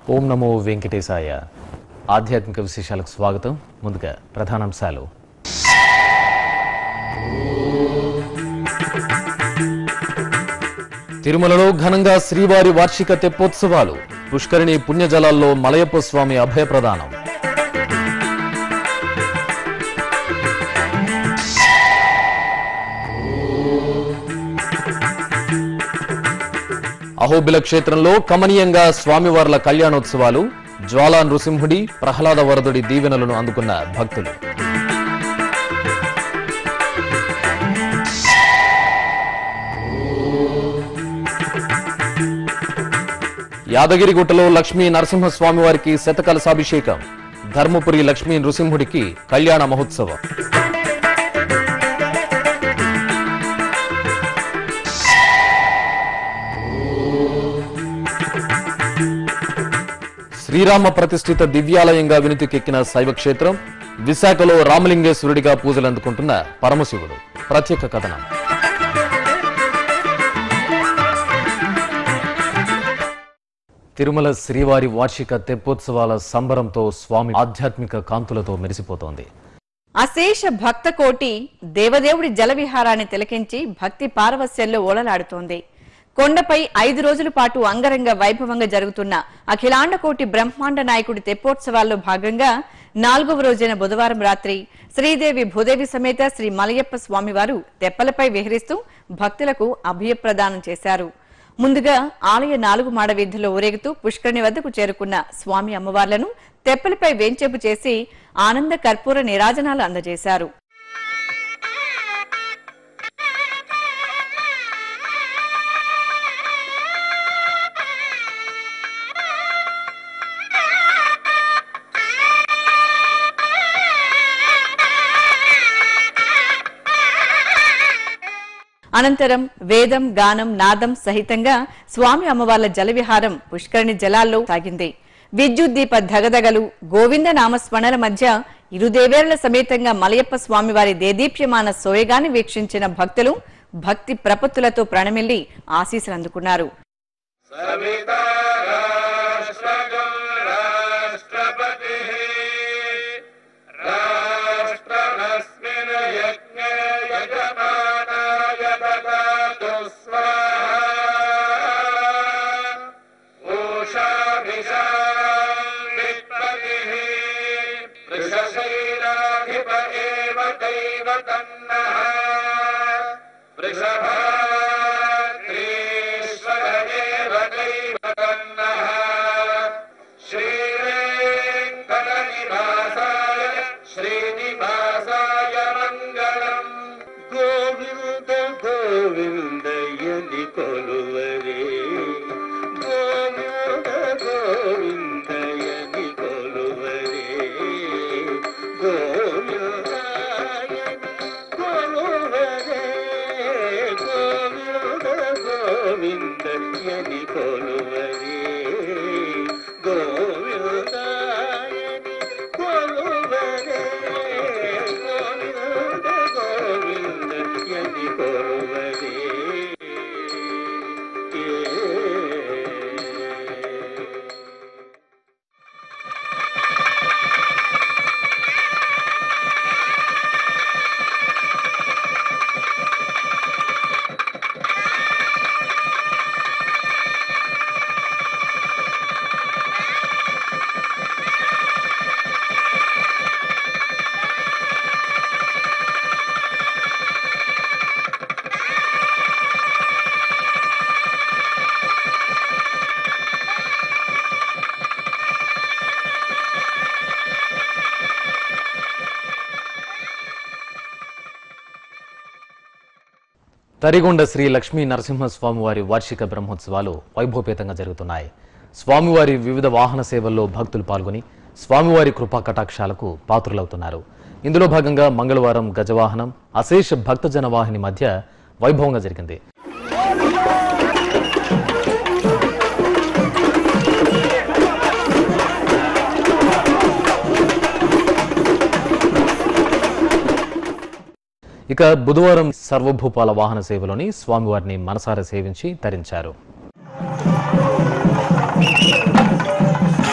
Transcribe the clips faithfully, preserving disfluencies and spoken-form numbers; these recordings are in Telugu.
ఓం నమో వెంకటేశాయ. ఆధ్యాత్మిక విశేషాలకు స్వాగతం. ముందుగా ప్రధానాంశాలు. తిరుమలలో ఘనంగా శ్రీవారి వార్షిక తెప్పోత్సవాలు. పుష్కరిణి పుణ్యజలాల్లో మలయప్ప స్వామి అభయ ప్రదానం. అహోబిల క్షేత్రంలో కమనీయంగా స్వామివార్ల కళ్యాణోత్సవాలు. జ్వాలా నృసింహుడి, ప్రహ్లాద వరదుడి దీవెనలను అందుకున్న భక్తులు. యాదగిరిగుట్టలో లక్ష్మీ నరసింహస్వామివారికి శతకలశాభిషేకం. ధర్మపురి లక్ష్మీ నృసింహుడికి కళ్యాణ మహోత్సవం. శ్రీరామ ప్రతిష్ఠిత దివ్యాలయంగా వినుతికెక్కిన శైవక్షేత్రం. విశాఖలో రామలింగేశ్వరుడిగా పూజలందుకుంటున్న పరమశివుడు. ప్రత్యేక కథనం. తిరుమల శ్రీవారి వార్షిక తెప్పోత్సవాల సంబరంతో స్వామి ఆధ్యాత్మిక కాంతులతో మెరిసిపోతోంది. అశేష భక్త కోటి దేవదేవుడి జల విహారాన్ని తిలకించి భక్తి పారవస్యంలో ఓలలాడుతోంది. కొండపై ఐదు రోజుల పాటు అంగరంగ వైభవంగా జరుగుతున్న అఖిలాండ కోటి బ్రహ్మాండ నాయకుడి తెప్పోత్సవాల్లో భాగంగా నాలుగవ రోజైన బుధవారం రాత్రి శ్రీదేవి భూదేవి సమేత శ్రీ మలయప్ప స్వామివారు తెప్పలపై విహరిస్తూ భక్తులకు అభయప్రదానం చేశారు. ముందుగా ఆలయ నాలుగు మాడ వీధుల్లో ఊరేగుతూ పుష్కరిణి వద్దకు చేరుకున్న స్వామి అమ్మవార్లను తెప్పలపై వేంచేపు చేసి ఆనంద కర్పూర నీరాజనాలు అందజేశారు. అనంతరం వేదం, గానం, నాదం సహితంగా స్వామి అమ్మవార్ల జలవిహారం పుష్కరిణి జలాల్లో సాగింది. విద్యుత్ దీప ధగధగలు, గోవింద నామస్మరణల మధ్య ఇరుదేవేర్ల సమేతంగా మలయప్ప స్వామివారి దేదీప్యమాన సోయగాన్ని వీక్షించిన భక్తులు భక్తి ప్రపత్తులతో ప్రణమిల్లి ఆశీస్సులు అందుకున్నారు. తరిగొండ శ్రీ లక్ష్మీ నరసింహస్వామివారి వార్షిక బ్రహ్మోత్సవాలు వైభవపేతంగా జరుగుతున్నాయి. స్వామివారి వివిధ వాహన సేవల్లో భక్తులు పాల్గొని స్వామివారి కృపా కటాక్షాలకు పాత్రులవుతున్నారు. ఇందులో భాగంగా మంగళవారం గజవాహనం అశేష భక్తజన వాహిని మధ్య వైభవంగా జరిగింది. ఇక బుధవారం సర్వభూపాల వాహన సేవలోని స్వామివారిని మనసారా సేవించి తరించారు.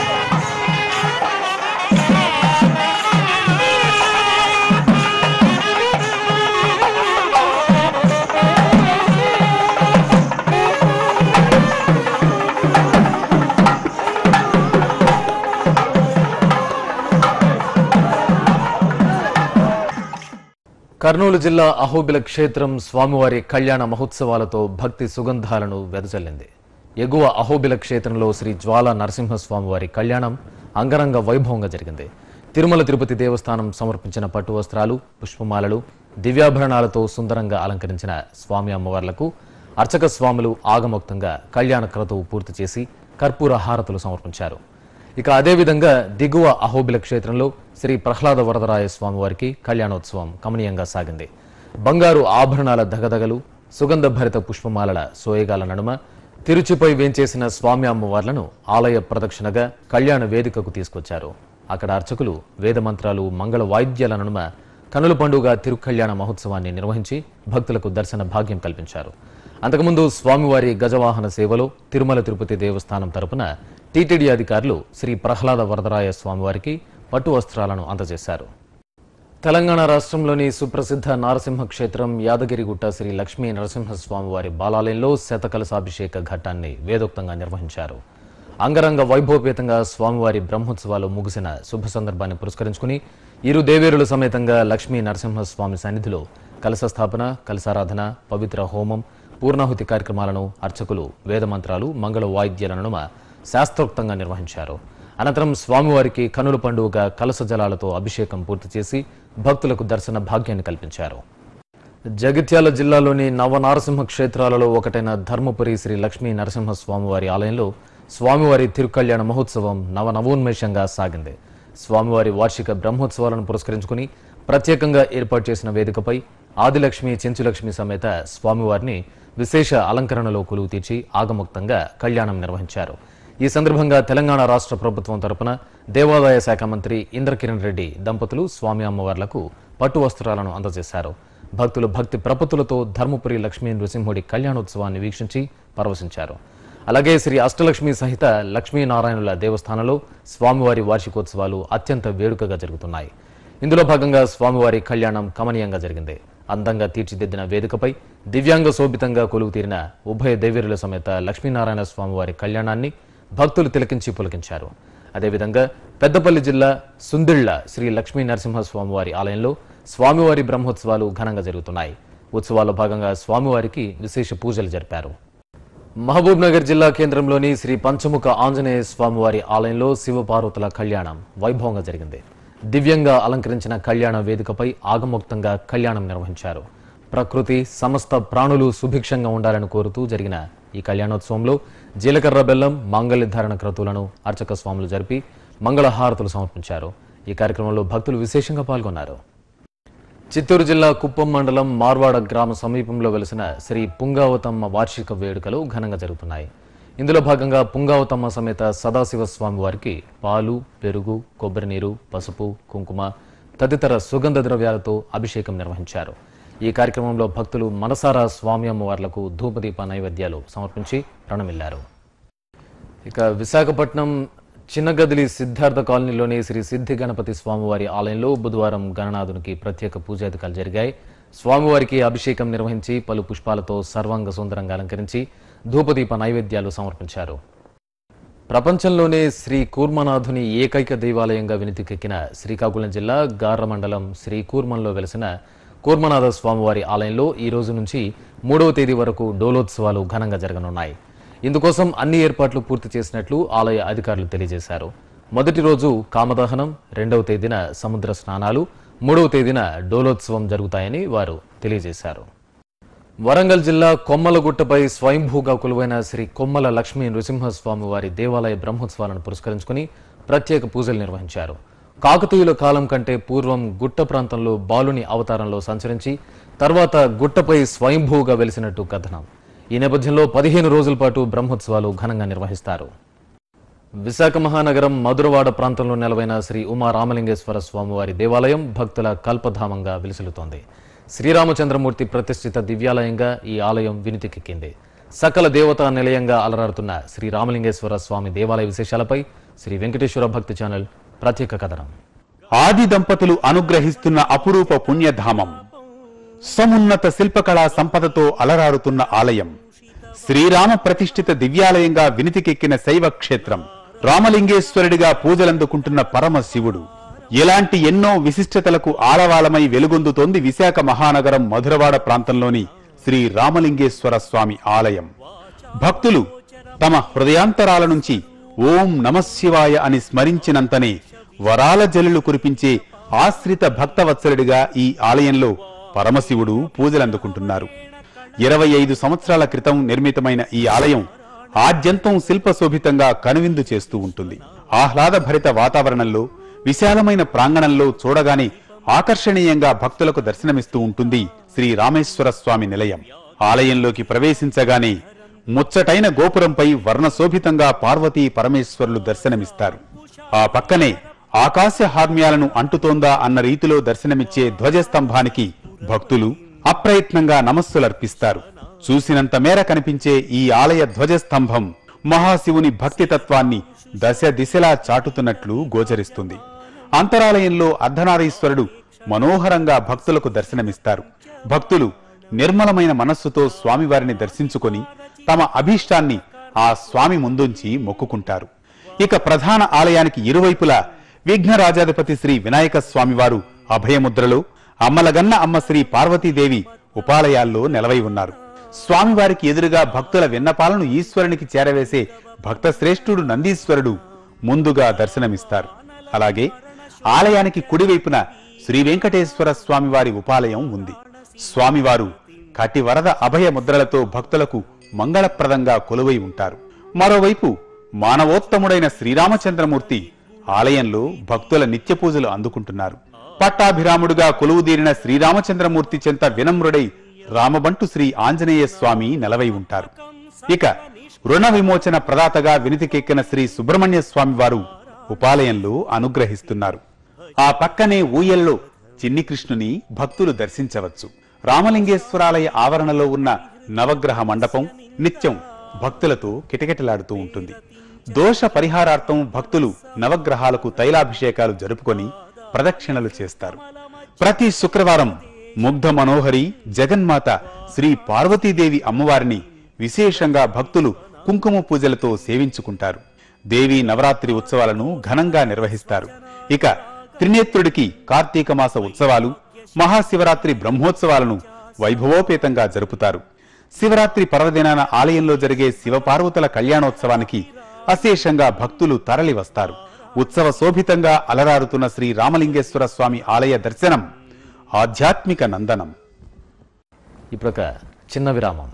కర్నూలు జిల్లా అహోబిల క్షేత్రం స్వామివారి కళ్యాణ మహోత్సవాలతో భక్తి సుగంధాలను వెదజల్లింది. ఎగువ అహోబిల క్షేత్రంలో శ్రీ జ్వాల నరసింహస్వామివారి కళ్యాణం అంగరంగ వైభవంగా జరిగింది. తిరుమల తిరుపతి దేవస్థానం సమర్పించిన పట్టు వస్త్రాలు, పుష్పమాలలు, దివ్యాభరణాలతో సుందరంగా అలంకరించిన స్వామి అమ్మవార్లకు అర్చక స్వాములు ఆగమోక్తంగా కళ్యాణ క్రతువు పూర్తి చేసి కర్పూర హారతులు సమర్పించారు. ఇక అదేవిధంగా దిగువ అహోబిల క్షేత్రంలో శ్రీ ప్రహ్లాద వరదరాయ స్వామివారికి కళ్యాణోత్సవం కమనీయంగా సాగింది. బంగారు ఆభరణాల దగదగలు, సుగంధ భరిత పుష్పమాలల సోయగాల నడుమ తిరుచిపై వేంచేసిన స్వామి అమ్మవార్లను ఆలయ ప్రదక్షిణగా కళ్యాణ వేదికకు తీసుకొచ్చారు. అక్కడ అర్చకులు వేదమంత్రాలు, మంగళ వాయిద్యాల నడుమ కనుల పండుగ తిరుకళ్యాణ మహోత్సవాన్ని నిర్వహించి భక్తులకు దర్శన భాగ్యం కల్పించారు. అంతకుముందు స్వామివారి గజవాహన సేవలో తిరుమల తిరుపతి దేవస్థానం తరపున టీటీడీ అధికారులు శ్రీ ప్రహ్లాద వరదరాయ స్వామివారికి పట్టు వస్త్రాలను అందజేశారు. తెలంగాణ రాష్ట్రంలోని సుప్రసిద్ధ నారసింహ క్షేత్రం యాదగిరిగుట్ట శ్రీ లక్ష్మీ నరసింహస్వామివారి బాలాలయంలో శతకలశాభిషేక ఘట్టాన్ని వేదోక్తంగా నిర్వహించారు. అంగరంగ వైభవపేతంగా స్వామివారి బ్రహ్మోత్సవాలు ముగిసిన శుభ సందర్భాన్ని పురస్కరించుకుని ఇరు దేవేరుల సమేతంగా లక్ష్మీ నరసింహస్వామి సన్నిధిలో కలశ స్థాపన, కలశారాధన, పవిత్ర హోమం, పూర్ణాహుతి కార్యక్రమాలను అర్చకులు వేదమంత్రాలు, మంగళ వాయిద్యాల నడుమ శాస్త్రోక్తంగా నిర్వహించారు. అనంతరం స్వామివారికి కనుల పండుగ కలశ జలాలతో అభిషేకం పూర్తి చేసి భక్తులకు దర్శన భాగ్యాన్ని కల్పించారు. జగిత్యాల జిల్లాలోని నవనారసింహ క్షేత్రాలలో ఒకటైన ధర్మపురి శ్రీ లక్ష్మీ నరసింహస్వామివారి ఆలయంలో స్వామివారి తిరుకళ్యాణ మహోత్సవం నవనవోన్మేషంగా సాగింది. స్వామివారి వార్షిక బ్రహ్మోత్సవాలను పురస్కరించుకుని ప్రత్యేకంగా ఏర్పాటు చేసిన వేదికపై ఆదిలక్ష్మి, చెంచులక్ష్మి సమేత స్వామివారిని విశేష అలంకరణలో కొలువు తీర్చి ఆగమోక్తంగా కళ్యాణం నిర్వహించారు. ఈ సందర్భంగా తెలంగాణ రాష్ట్ర ప్రభుత్వం తరపున దేవాదాయ శాఖ మంత్రి ఇంద్రకిరణ్ రెడ్డి దంపతులు స్వామి అమ్మవార్లకు పట్టు వస్త్రాలను అందజేశారు. భక్తులు భక్తి ప్రపత్తులతో ధర్మపురి లక్ష్మీ నృసింహుడి కళ్యాణోత్సవాన్ని వీక్షించి పరవశించారు. అలాగే శ్రీ అష్టలక్ష్మి సహిత లక్ష్మీనారాయణుల దేవస్థానంలో స్వామివారి వార్షికోత్సవాలు అత్యంత వేడుకగా జరుగుతున్నాయి. ఇందులో భాగంగా స్వామివారి కళ్యాణం కమనీయంగా జరిగింది. అందంగా తీర్చిదిద్దిన వేదికపై దివ్యాంగ శోభితంగా కొలువు తీరిన ఉభయ దేవేరుల సమేత లక్ష్మీనారాయణ స్వామివారి కళ్యాణాన్ని భక్తులు తిలకించి పులకించారు. అదేవిధంగా పెద్దపల్లి జిల్లా సుందిళ్ల శ్రీ లక్ష్మీ నరసింహస్వామివారి ఆలయంలో స్వామివారి బ్రహ్మోత్సవాలు ఘనంగా జరుగుతున్నాయి. ఉత్సవాల్లో భాగంగా స్వామివారికి విశేష పూజలు జరిపారు. మహబూబ్ నగర్ జిల్లా కేంద్రంలోని శ్రీ పంచముఖ ఆంజనేయ స్వామివారి ఆలయంలో శివపార్వతుల కళ్యాణం వైభవంగా జరిగింది. దివ్యంగా అలంకరించిన కళ్యాణ వేదికపై ఆగమోక్తంగా కళ్యాణం నిర్వహించారు. ప్రకృతి, సమస్త ప్రాణులు సుభిక్షంగా ఉండాలని కోరుతూ జరిగిన ఈ కళ్యాణోత్సవంలో జీలకర్ర బెల్లం, మాంగళ్య ధారణ క్రతువులను అర్చక స్వాములు జరిపి మంగళహారతులు సమర్పించారు. ఈ కార్యక్రమంలో భక్తులు విశేషంగా పాల్గొన్నారు. చిత్తూరు జిల్లా కుప్పం మండలం మార్వాడ గ్రామ సమీపంలో వెలిసిన శ్రీ పుంగావతమ్మ వార్షిక వేడుకలు ఘనంగా జరుగుతున్నాయి. ఇందులో భాగంగా పుంగావతమ్మ సమేత సదాశివ స్వామి వారికి పాలు, పెరుగు, కొబ్బరి నీరు, పసుపు, కుంకుమ తదితర సుగంధ ద్రవ్యాలతో అభిషేకం నిర్వహించారు. ఈ కార్యక్రమంలో భక్తులు మనసారా స్వామి అమ్మవార్లకు ధూపదీప నైవేద్యాలు సమర్పించి ప్రణమిల్లారు. ఇక విశాఖపట్నం చిన్నగదిలి సిద్ధార్థ కాలనీలోని శ్రీ సిద్ధి గణపతి స్వామివారి ఆలయంలో బుధవారం గణనాథునికి ప్రత్యేక పూజాధికాలు జరిగాయి. స్వామివారికి అభిషేకం నిర్వహించి పలు పుష్పాలతో సర్వాంగ సుందరంగా అలంకరించి ధూపదీప నైవేద్యాలు సమర్పించారు. ప్రపంచంలోనే శ్రీ కూర్మనాథుని ఏకైక దేవాలయంగా వినితికెక్కిన శ్రీకాకుళం జిల్లా గార్ర మండలం శ్రీ కూర్మంలో వెలిసిన కూర్మనాథ స్వామివారి ఆలయంలో ఈ రోజు నుంచి మూడవ తేదీ వరకు డోలోత్సవాలు ఘనంగా జరగనున్నాయి. ఇందుకోసం అన్ని ఏర్పాట్లు పూర్తి చేసినట్లు ఆలయ అధికారులు తెలియజేశారు. మొదటి రోజు కామదహనం, రెండవ తేదీన సముద్ర స్నానాలు, మూడవ తేదీన డోలోత్సవం జరుగుతాయని వారు తెలియజేశారు. వరంగల్ జిల్లా కొమ్మలగుట్టపై స్వయంభూగా కొలువైన శ్రీ కొమ్మల లక్ష్మీ నృసింహస్వామి వారి దేవాలయ బ్రహ్మోత్సవాలను పురస్కరించుకుని ప్రత్యేక పూజలు నిర్వహించారు. కాకతీయుల కాలం కంటే పూర్వం గుట్ట ప్రాంతంలో బాలుని అవతారంలో సంచరించి తర్వాత గుట్టపై స్వయంభూగా వెలిసినట్టు కథనం. ఈ నేపథ్యంలో పదిహేను రోజుల పాటు బ్రహ్మోత్సవాలు ఘనంగా నిర్వహిస్తారు. విశాఖ మహానగరం మధురవాడ ప్రాంతంలో నెలవైన శ్రీ ఉమా రామలింగేశ్వర స్వామివారి దేవాలయం భక్తుల కల్పధామంగా విలుసులుతోంది. శ్రీరామచంద్రమూర్తి ప్రతిష్ఠిత దివ్యాలయంగా ఈ ఆలయం వినితికెక్కింది. సకల దేవతా నిలయంగా అలరారుతున్న శ్రీ రామలింగేశ్వర స్వామి దేవాలయ విశేషాలపై శ్రీ వెంకటేశ్వర భక్తి ఛానల్ ప్రత్యేక కథనం. ఆది దంపతులు అనుగ్రహిస్తున్న అపురూప పుణ్యధామం, సమున్నత శిల్పకళా సంపదతో అలరారుతున్న ఆలయం, శ్రీరామ ప్రతిష్ఠిత దివ్యాలయంగా వినితికెక్కిన శైవ క్షేత్రం, రామలింగేశ్వరుడిగా పూజలందుకుంటున్న పరమశివుడు, ఇలాంటి ఎన్నో విశిష్టతలకు ఆలవాలమై వెలుగొందుతోంది విశాఖ మహానగరం మధురవాడ ప్రాంతంలోని శ్రీ రామలింగేశ్వర స్వామి ఆలయం. భక్తులు తమ హృదయాంతరాల నుంచి ఓం నమశివాయ అని స్మరించినంతనే వరాల జల్లులు కురిపించే ఆశ్రిత భక్తవత్సలుడిగా ఈ ఆలయంలో పరమశివుడు పూజలందుకుంటున్నారు. ఇరవై ఐదు సంవత్సరాల క్రితం నిర్మితమైన ఈ ఆలయం ఆద్యంతం శిల్పశోభితంగా కనువిందు చేస్తూ ఉంటుంది. ఆహ్లాదభరిత వాతావరణంలో విశాలమైన ప్రాంగణంలో చూడగానే ఆకర్షణీయంగా భక్తులకు దర్శనమిస్తూ ఉంటుంది శ్రీ రామేశ్వర స్వామి నిలయం. ఆలయంలోకి ప్రవేశించగానే ముచ్చటైన గోపురంపై వర్ణశోభితంగా పార్వతీ పరమేశ్వరులు దర్శనమిస్తారు. ఆ పక్కనే ఆకాశ హార్మ్యాలను అంటుతోందా అన్న రీతిలో దర్శనమిచ్చే ధ్వజస్తంభానికి భక్తులు అప్రయత్నంగా నమస్సులర్పిస్తారు. చూసినంత మేర కనిపించే ఈ ఆలయ ధ్వజస్తంభం మహాశివుని భక్తితత్వాన్ని దశ దిశలా చాటుతున్నట్లు గోచరిస్తుంది. అంతరాలయంలో అర్ధనారీశ్వరుడు మనోహరంగా భక్తులకు దర్శనమిస్తారు. భక్తులు నిర్మలమైన మనస్సుతో స్వామివారిని దర్శించుకొని తమ అభీష్టాన్ని ఆ స్వామి ముందుంచి మొక్కుకుంటారు. ఇక ప్రధాన ఆలయానికి ఇరువైపులా విఘ్నరాజాధిపతి శ్రీ వినాయక స్వామివారు అభయముద్రలో, అమ్మలగన్న అమ్మ శ్రీ పార్వతీదేవి ఉపాలయాల్లో నెలవై ఉన్నారు. స్వామివారికి ఎదురుగా భక్తుల విన్నపాలను ఈశ్వరునికి చేరవేసే భక్త శ్రేష్ఠుడు నందీశ్వరుడు ముందుగా దర్శనమిస్తారు. అలాగే ఆలయానికి కుడివైపున శ్రీ వెంకటేశ్వర స్వామివారి ఉపాలయం ఉంది. స్వామివారు కటివరద అభయ ముద్రలతో భక్తులకు మంగళప్రదంగా కొలువై ఉంటారు. మరోవైపు మానవోత్తముడైన శ్రీరామచంద్రమూర్తి ఆలయంలో భక్తుల నిత్య పూజలు అందుకుంటున్నారు. పట్టాభిరాముడుగా కొలువుదీరిన శ్రీరామచంద్రమూర్తి చెంత వినమ్రుడై రామబంటు శ్రీ ఆంజనేయ స్వామి నెలవై ఉంటారు. ఇక రుణ విమోచన ప్రదాతగా వినితికెక్కిన శ్రీ సుబ్రహ్మణ్య స్వామి వారు ఉపాలయంలో అనుగ్రహిస్తున్నారు. ఆ పక్కనే ఊయల్లో చిన్ని కృష్ణుని భక్తులు దర్శించవచ్చు. రామలింగేశ్వరాలయ ఆవరణలో ఉన్న నవగ్రహ మండపం నిత్యం భక్తులతో కిటకిటలాడుతూ ఉంటుంది. దోష పరిహారార్థం భక్తులు నవగ్రహాలకు తైలాభిషేకాలు జరుపుకొని ప్రదక్షిణలు చేస్తారు. ప్రతి శుక్రవారం ముగ్ధ మనోహరి జగన్మాత శ్రీ పార్వతీదేవి అమ్మవారిని విశేషంగా భక్తులు కుంకుమ పూజలతో సేవించుకుంటారు. దేవీ నవరాత్రి ఉత్సవాలను ఘనంగా నిర్వహిస్తారు. ఇక త్రినేత్రుడికి కార్తీక మాస ఉత్సవాలు, మహాశివరాత్రి బ్రహ్మోత్సవాలను వైభవోపేతంగా జరుపుతారు. శివరాత్రి పర్వదినాన ఆలయంలో జరిగే శివపార్వతుల కళ్యాణోత్సవానికి అశేషంగా భక్తులు తరలి వస్తారు. ఉత్సవ శోభితంగా అలరారుతున్న శ్రీ రామలింగేశ్వర స్వామి ఆలయ దర్శనం ఆధ్యాత్మిక నందనం. ఇప్పుడొక చిన్న విరామం.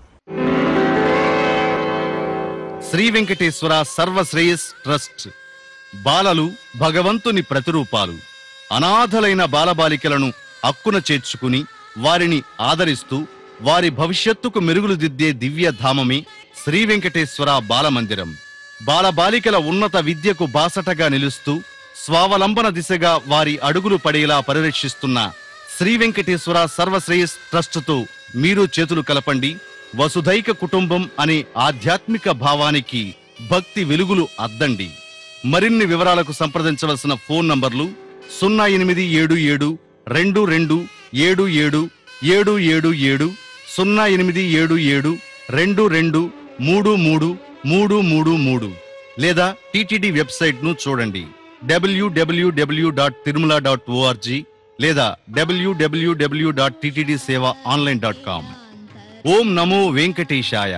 శ్రీ వెంకటేశ్వర సర్వశ్రేయస్ ట్రస్ట్ బాలలు భగవంతుని ప్రతిరూపాలు. అనాథలైన బాలబాలికలను అక్కున చేర్చుకుని వారిని ఆదరిస్తూ వారి భవిష్యత్తుకు మెరుగులు దిద్దే దివ్య ధామమే శ్రీ వెంకటేశ్వర బాలమందిరం. బాలబాలికల ఉన్నత విద్యకు బాసటగా నిలుస్తూ స్వావలంబన దిశగా వారి అడుగులు పడేలా పరిరక్షిస్తున్న శ్రీ వెంకటేశ్వర సర్వశ్రేయస్ ట్రస్టుతో మీరు చేతులు కలపండి. వసుధైక కుటుంబం అనే ఆధ్యాత్మిక భావానికి భక్తి వెలుగులు అద్దండి. మరిన్ని వివరాలకు సంప్రదించవలసిన ఫోన్ నంబర్లు సున్నా ఎనిమిది ఏడు ఏడు రెండు రెండు ఏడు ఏడు ఏడు ఏడు ఏడు, సున్నా ఎనిమిది ఏడు ఏడు రెండు రెండు మూడు మూడు మూడు మూడు మూడు, లేదా టీటీడీ వెబ్సైట్ ను చూడండి WWW dot Tirumala dot ORG లేదా WWW dot TTD Seva online dot com. ఓం నమో వెంకటేశాయ.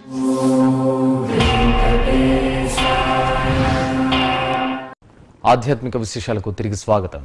ఆధ్యాత్మిక విశేషాలకు తిరిగి స్వాగతం.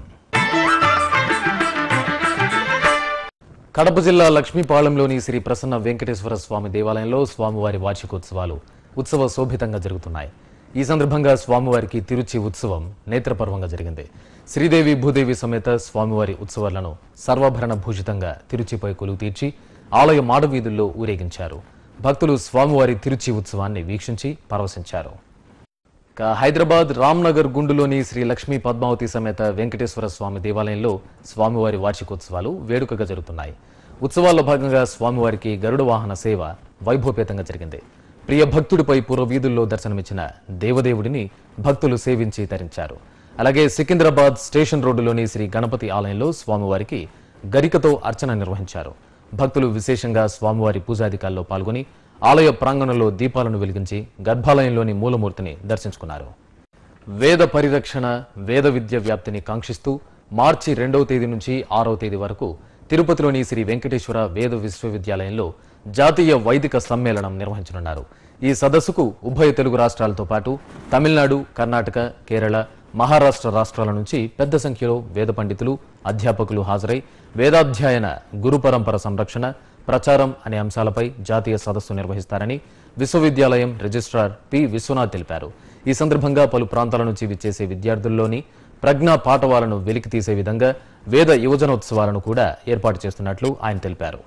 కడప జిల్లా లక్ష్మీపాలెంలోని శ్రీ ప్రసన్న వెంకటేశ్వర స్వామి దేవాలయంలో స్వామివారి వార్షికోత్సవాలు ఉత్సవ శోభితంగా జరుగుతున్నాయి. ఈ సందర్భంగా స్వామివారికి తిరుచి ఉత్సవం నేత్రపర్వంగా జరిగింది. శ్రీదేవి భూదేవి సమేత స్వామివారి ఉత్సవాలను సర్వాభరణ భూషితంగా తిరుచిపై కొలువు తీర్చి ఆలయ మాడవీధుల్లో ఊరేగించారు. భక్తులు స్వామివారి తిరుచి ఉత్సవాన్ని వీక్షించి పరవశించారు. హైదరాబాద్ రామ్నగర్ గుండులోని శ్రీ లక్ష్మీ పద్మావతి సమేత వెంకటేశ్వర స్వామి దేవాలయంలో స్వామివారి వార్షికోత్సవాలు వేడుకగా జరుగుతున్నాయి. ఉత్సవాల్లో భాగంగా స్వామివారికి గరుడ వాహన సేవ వైభవపేతంగా జరిగింది. ప్రియ భక్తుడిపై పూర్వ వీధుల్లో దర్శనమిచ్చిన దేవదేవుడిని భక్తులు సేవించి తరించారు. అలాగే సికింద్రాబాద్ స్టేషన్ రోడ్డులోని శ్రీ గణపతి ఆలయంలో స్వామివారికి గరికతో అర్చన నిర్వహించారు. భక్తులు విశేషంగా స్వామివారి పూజాధికాల్లో పాల్గొని ఆలయ ప్రాంగణంలో దీపాలను వెలిగించి గర్భాలయంలోని మూలమూర్తిని దర్శించుకున్నారు. వేద పరిరక్షణ, వేద విద్య వ్యాప్తిని కాంక్షిస్తూ మార్చి రెండవ తేదీ నుంచి ఆరవ తేదీ వరకు తిరుపతిలోని శ్రీ వెంకటేశ్వర వేద విశ్వవిద్యాలయంలో జాతీయ వైదిక సమ్మేళనం నిర్వహించనున్నారు. ఈ సదస్సుకు ఉభయ తెలుగు రాష్ట్రాలతో పాటు తమిళనాడు, కర్ణాటక, కేరళ, మహారాష్ట్ర రాష్ట్రాల నుంచి పెద్ద సంఖ్యలో వేద పండితులు, అధ్యాపకులు హాజరై వేదాధ్యాయన, గురు పరంపర సంరక్షణ, ప్రచారం అనే అంశాలపై జాతీయ సదస్సు నిర్వహిస్తారని విశ్వవిద్యాలయం రిజిస్ట్రార్ పి విశ్వనాథ్ తెలిపారు. ఈ సందర్భంగా పలు ప్రాంతాల నుంచి విచ్చేసే విద్యార్థుల్లోని ప్రజ్ఞా పాఠవాలను వెలికితీసే విధంగా వేద యువజనోత్సవాలను కూడా ఏర్పాటు చేస్తున్నట్లు ఆయన తెలిపారు.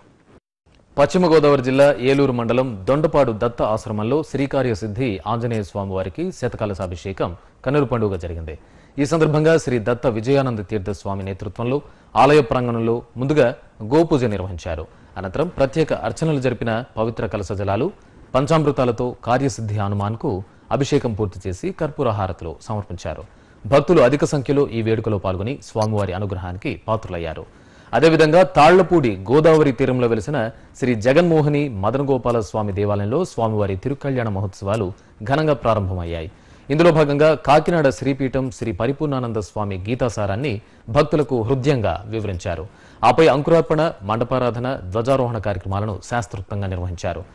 పశ్చిమ గోదావరి జిల్లా ఏలూరు మండలం దొండపాడు దత్త ఆశ్రమంలో శ్రీకార్యసిద్ధి ఆంజనేయ స్వామి వారికి శతకలశాభిషేకం కన్నుల పండుగ జరిగింది. ఈ సందర్భంగా శ్రీ దత్త విజయానంద తీర్థ స్వామి నేతృత్వంలో ఆలయ ప్రాంగణంలో ముందుగా గోపూజ నిర్వహించారు. అనంతరం ప్రత్యేక అర్చనలు జరిపిన పవిత్ర కలశ జలాలు, పంచామృతాలతో కార్యసిద్ధి హనుమాన్కు అభిషేకం పూర్తి చేసి కర్పూర హారతులు సమర్పించారు. భక్తులు అధిక సంఖ్యలో ఈ వేడుకలో పాల్గొని స్వామివారి అనుగ్రహానికి పాత్రులయ్యారు. అదేవిధంగా తాళ్లపూడి గోదావరి తీరంలో వెలిసిన శ్రీ జగన్మోహిని మదన గోపాల స్వామి దేవాలయంలో స్వామివారి తిరుకళ్యాణ మహోత్సవాలు ఘనంగా ప్రారంభమయ్యాయి. ఇందులో భాగంగా కాకినాడ శ్రీపీఠం శ్రీ పరిపూర్ణానంద స్వామి గీతాసారాన్ని భక్తులకు హృదయంగా వివరించారు. ఆపై అంకురార్పణ, మండపారాధన, ధ్వజారోహణ కార్యక్రమాలను శాస్త్రోక్తంగా నిర్వహించారు.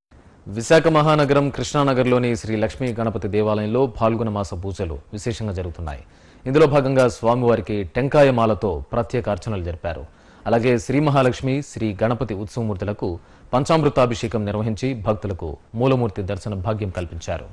విశాఖ మహానగరం కృష్ణానగర్లోని శ్రీ లక్ష్మీ గణపతి దేవాలయంలో పాల్గొన మాస పూజలు విశేషంగా జరుగుతున్నాయి. ఇందులో భాగంగా స్వామివారికి టెంకాయమాలతో ప్రత్యేక అర్చనలు జరిపారు. అలాగే శ్రీ మహాలక్ష్మి, శ్రీ గణపతి ఉత్సవమూర్తులకు పంచామృతాభిషేకం నిర్వహించి భక్తులకు మూలమూర్తి దర్శన భాగ్యం కల్పించారు.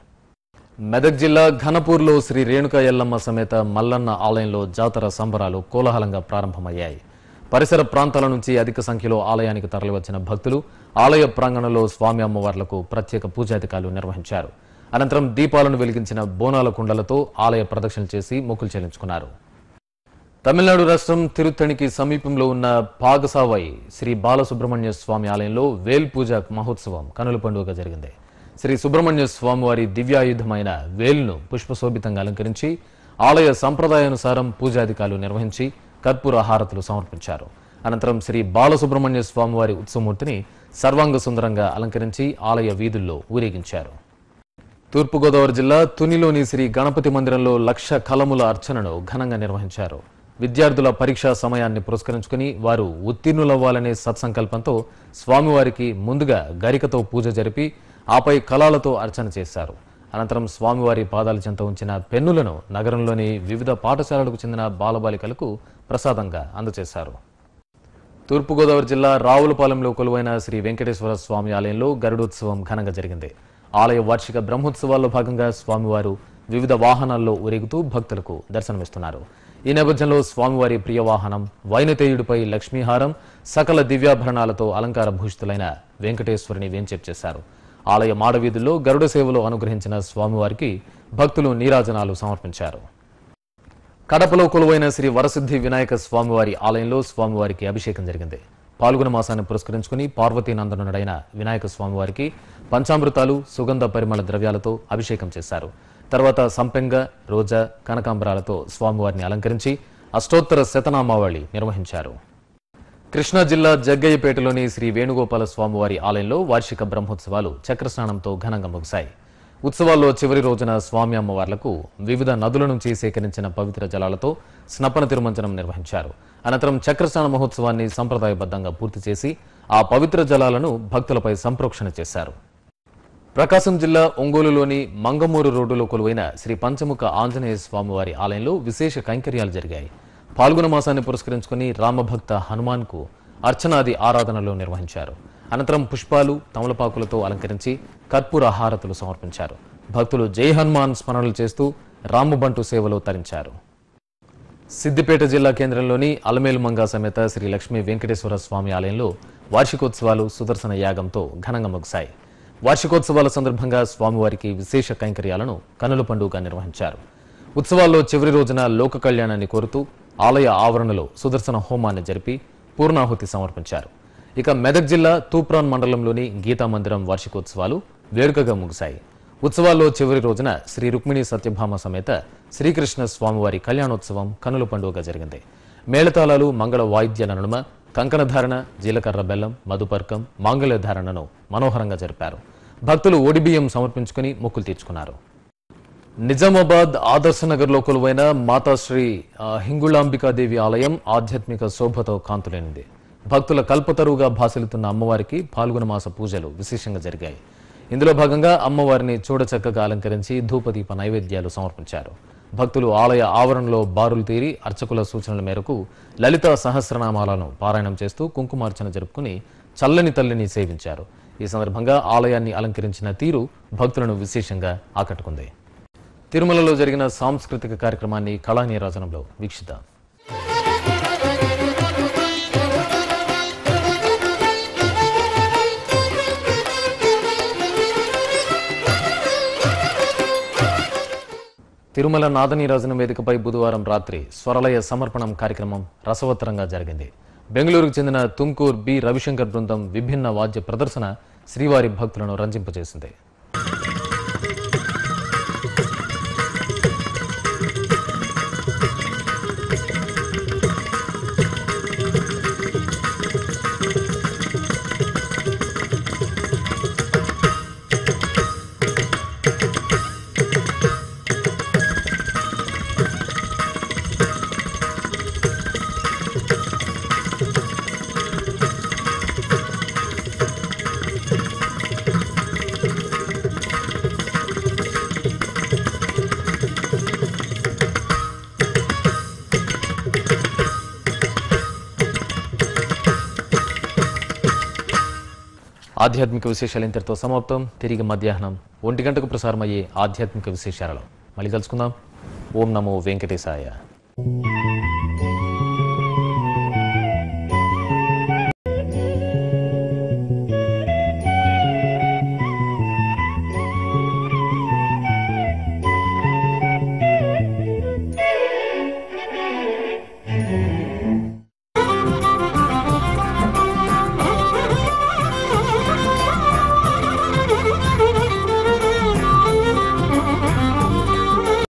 మెదక్ జిల్లా ఘనపూర్లో శ్రీ రేణుకా ఎల్లమ్మ సమేత మల్లన్న ఆలయంలో జాతర సంబరాలు కోలాహలంగా ప్రారంభమయ్యాయి. పరిసర ప్రాంతాల నుంచి అధిక సంఖ్యలో ఆలయానికి తరలివచ్చిన భక్తులు ఆలయ ప్రాంగణంలో స్వామి అమ్మవార్లకు ప్రత్యేక పూజాధికాలు నిర్వహించారు. అనంతరం దీపాలను వెలిగించిన బోనాల కుండలతో ఆలయ ప్రదక్షిణలు చేసి మొక్కులు చెల్లించుకున్నారు. తమిళనాడు రాష్ట్రం తిరుత్తణికి సమీపంలో ఉన్న పాగసావై శ్రీ బాలసుబ్రహ్మణ్య స్వామి ఆలయంలో వేల్ పూజ మహోత్సవం కనుల పండుగ జరిగింది. శ్రీ సుబ్రహ్మణ్య స్వామివారి దివ్యాయుధమైన వేల్ను పుష్పశోభితంగా అలంకరించి ఆలయ సంప్రదాయానుసారం పూజాధికాలు నిర్వహించి కర్పూర హారతులు సమర్పించారు. అనంతరం శ్రీ బాలసుబ్రహ్మణ్య స్వామివారి ఉత్సవమూర్తిని సర్వాంగ సుందరంగా అలంకరించి ఆలయ వీధుల్లో ఊరేగించారు. తూర్పుగోదావరి జిల్లా తునిలోని శ్రీ గణపతి మందిరంలో లక్ష కలముల అర్చనను ఘనంగా నిర్వహించారు. విద్యార్థుల పరీక్షా సమయాన్ని పురస్కరించుకుని వారు ఉత్తీర్ణులవ్వాలనే సత్సంకల్పంతో స్వామివారికి ముందుగా గరికతో పూజ జరిపి ఆపై కళాలతో అర్చన చేశారు. అనంతరం స్వామివారి పాదాల చెంత ఉంచిన పెన్నులను నగరంలోని వివిధ పాఠశాలలకు చెందిన బాలబాలికలకు ప్రసాదంగా అందజేశారు. తూర్పుగోదావరి జిల్లా రావులపాలెంలో కొలువైన శ్రీ వెంకటేశ్వర స్వామి ఆలయంలో గరుడోత్సవం ఘనంగా జరిగింది. ఆలయ వార్షిక బ్రహ్మోత్సవాల్లో భాగంగా స్వామివారు వివిధ వాహనాల్లో ఊరేగుతూ భక్తులకు దర్శనమిస్తున్నారు. ఈ నేపథ్యంలో స్వామివారి ప్రియ వాహనం వైనతేయుడిపై లక్ష్మీహారం, సకల దివ్యాభరణాలతో అలంకార భూషితులైన వెంకటేశ్వరుని వేంచేపు చేశారు. ఆలయ మాడవీధుల్లో గరుడ సేవలో అనుగ్రహించిన స్వామివారికి భక్తులు నీరాజనాలు సమర్పించారు. కడపలో కొలువైన శ్రీ వరసిద్ధి వినాయక స్వామివారి ఆలయంలో స్వామివారికి అభిషేకం జరిగింది. పాల్గొన మాసాన్ని పురస్కరించుకుని పార్వతీనందనుడైన వినాయక స్వామివారికి పంచామృతాలు, సుగంధ పరిమళ ద్రవ్యాలతో అభిషేకం చేశారు. తర్వాత సంపెంగ, రోజా, కనకాంబరాలతో స్వామివారిని అలంకరించి అష్టోత్తర శతనామావళి నిర్వహించారు. కృష్ణా జిల్లా జగ్గయ్యపేటలోని శ్రీ వేణుగోపాల స్వామివారి ఆలయంలో వార్షిక బ్రహ్మోత్సవాలు చక్రస్నానంతో ఘనంగా ముగిశాయి. ఉత్సవాల్లో చివరి రోజున స్వామి అమ్మవార్లకు వివిధ నదుల నుంచి సేకరించిన పవిత్ర జలాలతో స్నపన తిరుమంజనం నిర్వహించారు. అనంతరం చక్రస్నాన మహోత్సవాన్ని సంప్రదాయబద్ధంగా పూర్తి చేసి ఆ పవిత్ర జలాలను భక్తులపై సంప్రోక్షణ చేశారు. ప్రకాశం జిల్లా ఒంగోలులోని మంగమూరు రోడ్డులో కొలువైన శ్రీ పంచముఖ ఆంజనేయ స్వామివారి ఆలయంలో విశేష కైంకర్యాలు జరిగాయి. పాల్గొన మాసాన్ని పురస్కరించుకుని రామభక్త హనుమాన్కు అర్చనాది ఆరాధనలు నిర్వహించారు. అనంతరం పుష్పాలు, తమలపాకులతో అలంకరించి కర్పూర హారతులు సమర్పించారు. భక్తులు జై హనుమాన్ స్మరణలు చేస్తూ రామబంటు సేవలో తరించారు. సిద్దిపేట జిల్లా కేంద్రంలోని అలమేలుమంగా సమేత శ్రీ లక్ష్మీ వెంకటేశ్వర స్వామి ఆలయంలో వార్షికోత్సవాలు సుదర్శన యాగంతో ఘనంగా ముగిశాయి. వార్షికోత్సవాల సందర్భంగా స్వామివారికి విశేష కైంకర్యాలను కనుల పండుగగా నిర్వహించారు. ఉత్సవాల్లో చివరి రోజున లోక కళ్యాణాన్ని కోరుతూ ఆలయ ఆవరణలో సుదర్శన హోమాన్ని జరిపి పూర్ణాహుతి సమర్పించారు. ఇక మెదక్ జిల్లా తూప్రాన్ మండలంలోని గీతా మందిరం వార్షికోత్సవాలు వేడుకగా ముగిశాయి. ఉత్సవాల్లో చివరి రోజున శ్రీ రుక్మిణి సత్యభామ సమేత శ్రీకృష్ణ స్వామివారి కళ్యాణోత్సవం కనుల పండుగగా జరిగింది. మేళతాళాలు, మంగళ వాయిద్యాల నడుమ కంకణధారణ, జీలకర్ర బెల్లం, మధుపర్కం, మాంగళ్య ధారణను మనోహరంగా జరిపారు. భక్తులు ఒడిబియ్యం సమర్పించుకుని మొక్కులు తీర్చుకున్నారు. నిజామాబాద్ ఆదర్శ నగర్లో కొలువైన మాతాశ్రీ హింగుళాంబికాదేవి ఆలయం ఆధ్యాత్మిక శోభతో కాంతులేనిది. భక్తుల కల్పతరువుగా భాసిల్లుతున్న అమ్మవారికి పాల్గొన మాస పూజలు విశేషంగా జరిగాయి. ఇందులో భాగంగా అమ్మవారిని చూడచక్కగా అలంకరించి ధూపదీప నైవేద్యాలు సమర్పించారు. భక్తులు ఆలయ ఆవరణలో బారులు తీరి అర్చకుల సూచనల మేరకు లలిత సహస్రనామాలను పారాయణం చేస్తూ కుంకుమార్చన జరుపుకుని చల్లని తల్లిని సేవించారు. ఈ సందర్భంగా ఆలయాన్ని అలంకరించిన తీరు భక్తులను విశేషంగా ఆకట్టుకుంది. తిరుమలలో జరిగిన సాంస్కృతిక కార్యక్రమాన్ని కళా నీరాజనంలో వీక్షిద్దాం. తిరుమల నాదనీరాజనం వేదికపై బుధవారం రాత్రి స్వరలయ సమర్పణం కార్యక్రమం రసవత్తరంగా జరిగింది. బెంగళూరుకు చెందిన తుంకూర్ బి రవిశంకర్ బృందం విభిన్న వాద్య ప్రదర్శన శ్రీవారి భక్తులను రంజింపజేసింది. ఆధ్యాత్మిక విశేషాలు ఇంతటితో సమాప్తం. తిరిగి మధ్యాహ్నం ఒంటి గంటకు ప్రసారమయ్యే ఆధ్యాత్మిక విశేషాలలో మళ్ళీ కలుసుకుందాం. ఓం నమో వెంకటేశాయ.